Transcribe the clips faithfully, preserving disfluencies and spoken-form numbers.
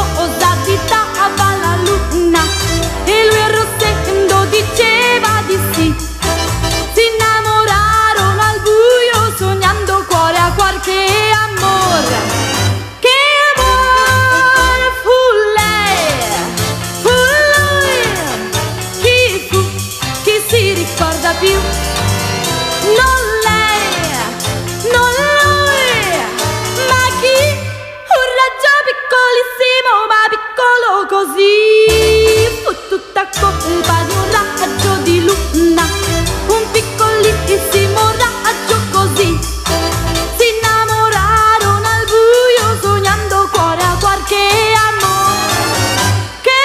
cosa ditava la luna e lui arrossendo diceva di sì. Si innamorarono al buio sognando cuore a cuore che amore, che amore fu lei, fu lui. Chi fu, chi si ricorda più? Non lei, non lui, ma chi? Un raggio piccolissimo ma piccolo così. Fu tutta colpa di un raggio di luna, un piccolissimo raggio così. Si innamorarono al buio sognando cuore a cuore che amore, che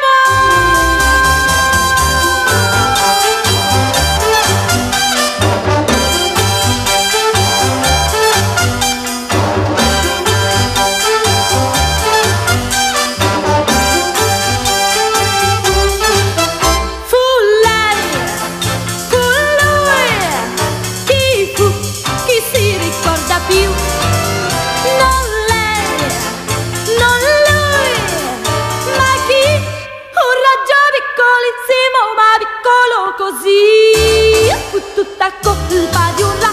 più. Non lei, non lui, ma chi? Un raggio piccolissimo ma piccolo così. Fu tutta colpa di un raggio